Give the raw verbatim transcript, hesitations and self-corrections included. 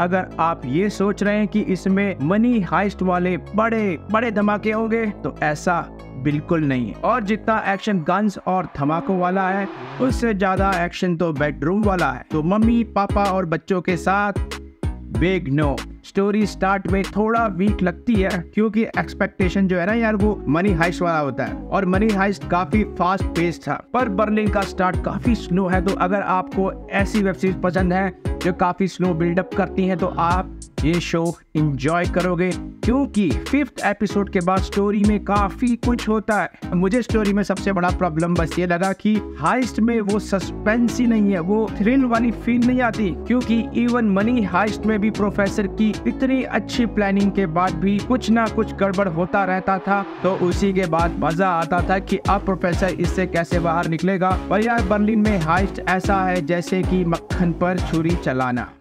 अगर आप ये सोच रहे हैं कि इसमें मनी हाइस्ट वाले बड़े बड़े धमाके होंगे तो ऐसा बिल्कुल नहीं है। और जितना एक्शन गन्स और धमाकों वाला है उससे ज्यादा एक्शन तो बेडरूम वाला है। तो मम्मी पापा और बच्चों के साथ बिग नो। स्टोरी स्टार्ट में थोड़ा वीक लगती है क्योंकि एक्सपेक्टेशन जो है ना यार वो मनी हाइस्ट वाला होता है और मनी हाइस्ट काफी फास्ट पेस था, पर बर्लिन का स्टार्ट काफी स्लो है। तो अगर आपको ऐसी वेब सीरीज पसंद है जो काफी स्लो बिल्डअप करती हैं तो आप ये शो एंजॉय करोगे, क्योंकि फिफ्थ एपिसोड के बाद स्टोरी में काफी कुछ होता है। मुझे स्टोरी में सबसे बड़ा प्रॉब्लम बस ये लगा कि हाइस्ट में वो सस्पेंस ही नहीं है, वो थ्रिल वाली फील नहीं आती, क्योंकि इवन मनी हाइस्ट में भी प्रोफेसर की इतनी अच्छी प्लानिंग के बाद भी कुछ ना कुछ गड़बड़ होता रहता था। तो उसी के बाद मजा आता था कि अब प्रोफेसर इससे कैसे बाहर निकलेगा। पर यार बर्लिन में हाइस्ट ऐसा है जैसे कि मक्खन पर छुरी चलाना।